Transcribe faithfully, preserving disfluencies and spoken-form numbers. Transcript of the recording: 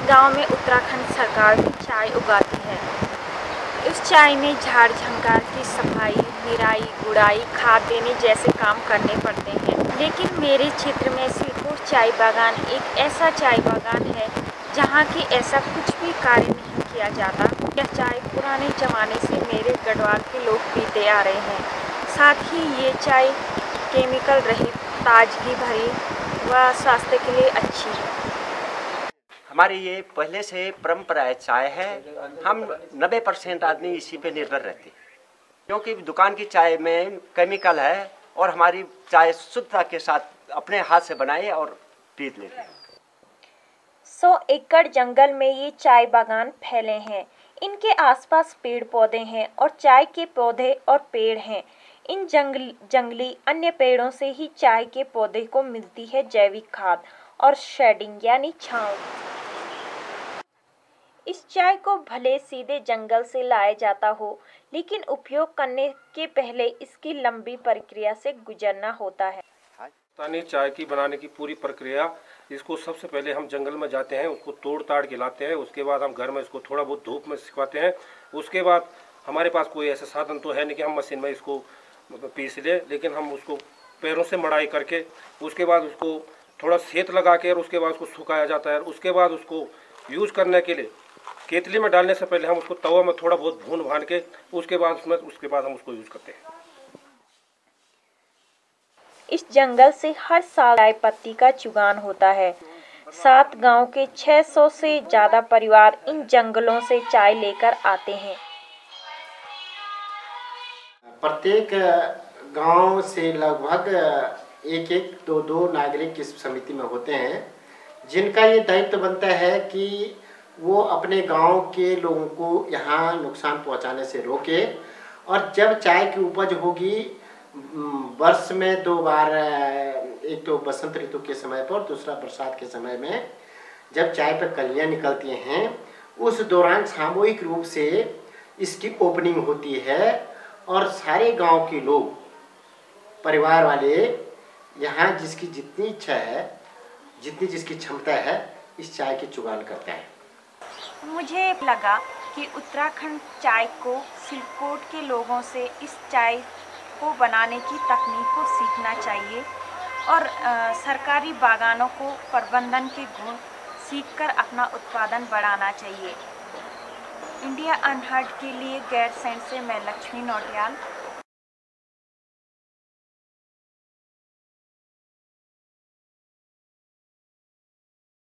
गांव में उत्तराखंड सरकार चाय उगाती है। इस चाय में झाड़ झंकार की सफाई, निराई, गुड़ाई, खाद देने जैसे काम करने पड़ते हैं। लेकिन मेरे क्षेत्र में सिलकोट चाय बागान एक ऐसा चाय बागान है जहां की ऐसा कुछ भी कार्य नहीं किया जाता। यह चाय पुराने ज़माने से मेरे गढ़वाल के लोग पीते आ रहे हैं। साथ ही ये चाय केमिकल रहित, ताजगी भरी व स्वास्थ्य के लिए अच्छी है। हमारी ये पहले से परंपरा चाय है। हम नब्बे परसेंट आदमी इसी पे निर्भर रहते हैं, क्योंकि दुकान की चाय में केमिकल है और हमारी चाय शुद्धता के साथ अपने हाथ से बनाए और पी लेते हैं। सौ एकड़ जंगल में ये चाय बागान फैले हैं। इनके आसपास पेड़ पौधे हैं और चाय के पौधे और पेड़ हैं। इन जंगल जंगली अन्य पेड़ों से ही चाय के पौधे को मिलती है जैविक खाद और शेडिंग यानी छांव। इस चाय को भले सीधे जंगल से लाया जाता हो, लेकिन उपयोग करने के पहले इसकी लंबी प्रक्रिया से गुजरना होता है। स्थानीय चाय की बनाने की पूरी प्रक्रिया, इसको सबसे पहले हम जंगल में जाते हैं, उसको तोड़ ताड़ के लाते हैं। उसके बाद हम घर में इसको थोड़ा बहुत धूप में सिखाते हैं। उसके बाद हमारे पास कोई ऐसा साधन तो है नहीं कि हम मशीन में इसको पीस ले, लेकिन हम उसको पैरों से मड़ाई करके उसके बाद उसको थोड़ा सेत लगा के और उसके बाद उसको सुखाया जाता है। उसके बाद उसको यूज करने के लिए केतली में डालने से पहले हम उसको तवा में थोड़ा बहुत भून भान के उसके बाद उसमें उसके बाद हम उसको यूज करते हैं। इस जंगल से हर साल चाय पत्ती का चुगान होता है। सात गांव के छह सौ से ज्यादा परिवार इन जंगलों से चाय लेकर आते हैं। प्रत्येक गांव से लगभग एक एक दो दो नागरिक इस समिति में होते हैं, जिनका ये दायित्व बनता है कि वो अपने गांव के लोगों को यहाँ नुकसान पहुँचाने से रोके। और जब चाय की उपज होगी वर्ष में दो बार, एक तो बसंत ऋतु के समय पर, दूसरा बरसात के समय में, जब चाय पर कलियाँ निकलती हैं, उस दौरान सामूहिक रूप से इसकी ओपनिंग होती है और सारे गांव के लोग, परिवार वाले, यहाँ जिसकी जितनी इच्छा है, जितनी जिसकी क्षमता है, इस चाय की चुगान करते हैं। मुझे लगा कि उत्तराखंड चाय को सिलकोट के लोगों से इस चाय को बनाने की तकनीक को सीखना चाहिए और आ, सरकारी बागानों को प्रबंधन के गुण सीखकर अपना उत्पादन बढ़ाना चाहिए। इंडिया अनहर्ड के लिए गैरसैंण से मैं लक्ष्मी नौटियाल।